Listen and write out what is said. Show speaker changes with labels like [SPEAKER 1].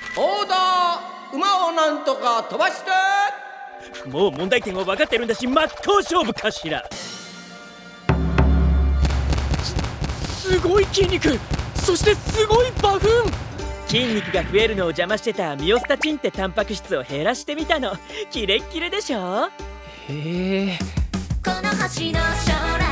[SPEAKER 1] オーダー、馬をなんとか飛ばして。
[SPEAKER 2] もう問題点は分かってるんだし、真っ向勝負かしら。すごい筋肉、そしてすごい馬糞。筋肉が増えるのを邪魔してたミオスタチンってタンパク質を減らしてみたの。キレッキレでしょ。
[SPEAKER 3] へえ。
[SPEAKER 4] この星の将来